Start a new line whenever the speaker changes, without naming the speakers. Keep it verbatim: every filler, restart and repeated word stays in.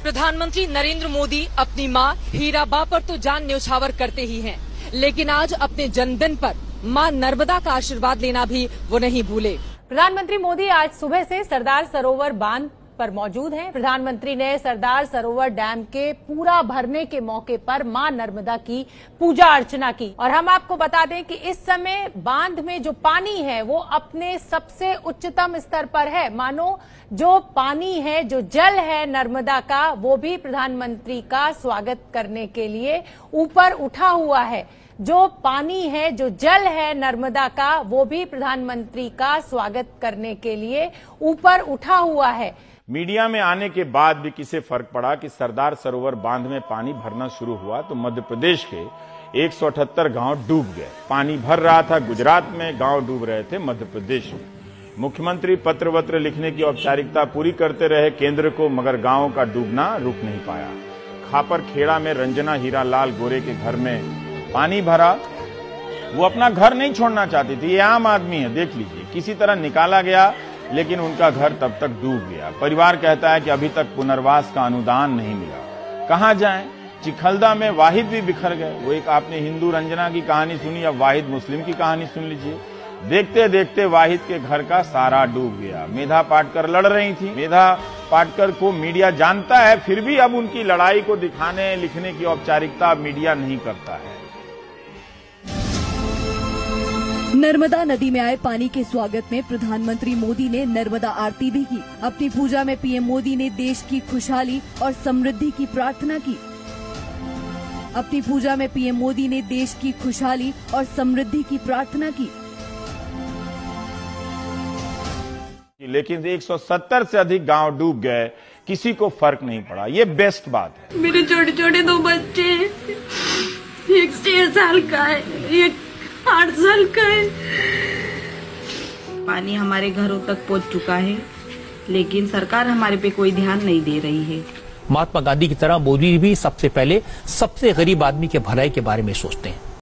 प्रधानमंत्री नरेंद्र मोदी अपनी मां हीराबा पर तो जान न्यौछावर करते ही हैं, लेकिन आज अपने जन्मदिन पर मां नर्मदा का आशीर्वाद लेना भी वो नहीं भूले।
प्रधानमंत्री मोदी आज सुबह से सरदार सरोवर बांध पर मौजूद हैं। प्रधानमंत्री ने सरदार सरोवर डैम के पूरा भरने के मौके पर मां नर्मदा की पूजा अर्चना की। और हम आपको बता दें कि इस समय बांध में जो पानी है वो अपने सबसे उच्चतम स्तर पर है। मानो जो पानी है, जो जल है नर्मदा का, वो भी प्रधानमंत्री का स्वागत करने के लिए ऊपर उठा हुआ है। जो पानी है, जो जल है नर्मदा का, वो भी प्रधानमंत्री का स्वागत करने के लिए ऊपर उठा हुआ है।
मीडिया में आने के बाद भी किसे फर्क पड़ा कि सरदार सरोवर बांध में पानी भरना शुरू हुआ तो मध्य प्रदेश के एक सौ अठहत्तर गांव डूब गए। पानी भर रहा था गुजरात में, गांव डूब रहे थे मध्य प्रदेश में। मुख्यमंत्री पत्र वत्र लिखने की औपचारिकता पूरी करते रहे केंद्र को, मगर गांवों का डूबना रुक नहीं पाया। खापर खेड़ा में रंजना हीरालाल गोरे के घर में पानी भरा। वो अपना घर नहीं छोड़ना चाहती थी, ये आम आदमी है, देख लीजिए। किसी तरह निकाला गया, लेकिन उनका घर तब तक डूब गया। परिवार कहता है कि अभी तक पुनर्वास का अनुदान नहीं मिला। कहां जाएं? चिखलदा में वाहिद भी बिखर गए। वो एक आपने हिंदू रंजना की कहानी सुनी, अब वाहिद मुस्लिम की कहानी सुन लीजिए। देखते देखते वाहिद के घर का सारा डूब गया। मेधा पाटकर लड़ रही थी। मेधा पाटकर को मीडिया जानता है, फिर भी अब उनकी लड़ाई को दिखाने लिखने की औपचारिकता मीडिया नहीं करता है।
नर्मदा नदी में आए पानी के स्वागत में प्रधानमंत्री मोदी ने नर्मदा आरती भी की। अपनी पूजा में पीएम मोदी ने देश की खुशहाली और समृद्धि की प्रार्थना की। अपनी पूजा में पीएम मोदी ने देश की खुशहाली और समृद्धि की प्रार्थना की।
लेकिन एक सौ सत्तर से अधिक गांव डूब गए, किसी को फर्क नहीं पड़ा। ये बेस्ट बात है।
मेरे छोटे छोटे दो बच्चे, एक छह साल का है, एक आठ साल का है। पानी हमारे घरों तक पहुंच चुका है, लेकिन सरकार हमारे पे कोई ध्यान नहीं दे रही है।
महात्मा गांधी की तरह मोदी भी सबसे पहले सबसे गरीब आदमी के भलाई के बारे में सोचते हैं।